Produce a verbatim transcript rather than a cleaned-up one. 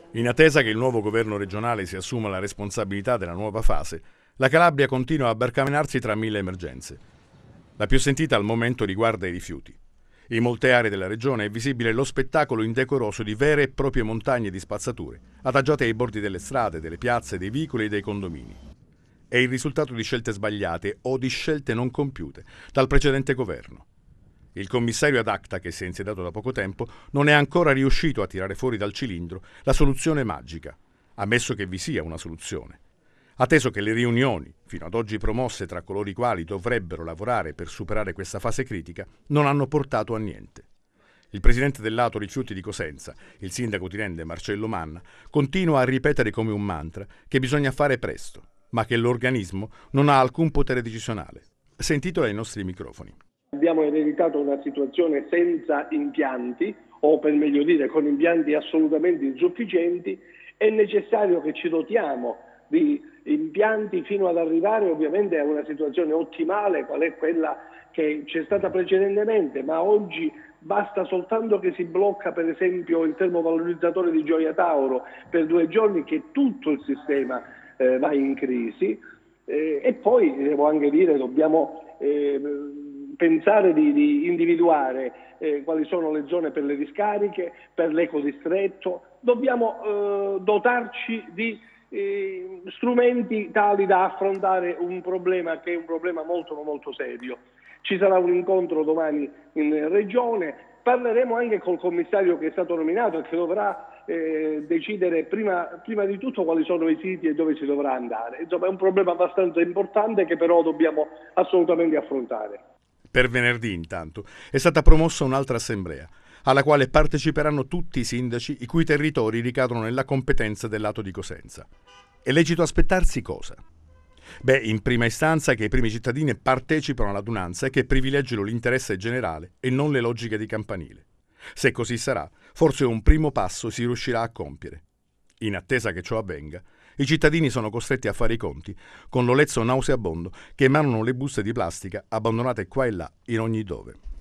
In attesa che il nuovo governo regionale si assuma la responsabilità della nuova fase, la Calabria continua a barcamenarsi tra mille emergenze. La più sentita al momento riguarda i rifiuti. In molte aree della regione è visibile lo spettacolo indecoroso di vere e proprie montagne di spazzature, adagiate ai bordi delle strade, delle piazze, dei vicoli e dei condomini. È il risultato di scelte sbagliate o di scelte non compiute dal precedente governo. Il commissario ad acta, che si è insediato da poco tempo, non è ancora riuscito a tirare fuori dal cilindro la soluzione magica, ammesso che vi sia una soluzione. Atteso che le riunioni, fino ad oggi promosse tra coloro i quali dovrebbero lavorare per superare questa fase critica, non hanno portato a niente. Il presidente del lato rifiuti di Cosenza, il sindaco tinente Marcello Manna, continua a ripetere come un mantra che bisogna fare presto, ma che l'organismo non ha alcun potere decisionale. Sentito ai nostri microfoni. Abbiamo ereditato una situazione senza impianti, o per meglio dire con impianti assolutamente insufficienti. È necessario che ci dotiamo di impianti fino ad arrivare ovviamente a una situazione ottimale, qual è quella che c'è stata precedentemente, ma oggi basta soltanto che si blocca per esempio il termovalorizzatore di Gioia Tauro per due giorni che tutto il sistema eh, va in crisi. Eh, e poi devo anche dire dobbiamo eh, pensare di, di individuare eh, quali sono le zone per le discariche, per l'ecodistretto. Dobbiamo eh, dotarci di eh, strumenti tali da affrontare un problema che è un problema molto molto serio. Ci sarà un incontro domani in regione, parleremo anche col commissario che è stato nominato e che dovrà eh, decidere prima, prima di tutto quali sono i siti e dove si dovrà andare. Insomma è un problema abbastanza importante che però dobbiamo assolutamente affrontare. Per venerdì, intanto, è stata promossa un'altra assemblea, alla quale parteciperanno tutti i sindaci i cui territori ricadono nella competenza del lato di Cosenza. È lecito aspettarsi cosa? Beh, in prima istanza che i primi cittadini partecipano all'adunanza e che privilegino l'interesse generale e non le logiche di campanile. Se così sarà, forse un primo passo si riuscirà a compiere. In attesa che ciò avvenga, i cittadini sono costretti a fare i conti con l'olezzo nauseabondo che emanano le buste di plastica abbandonate qua e là in ogni dove.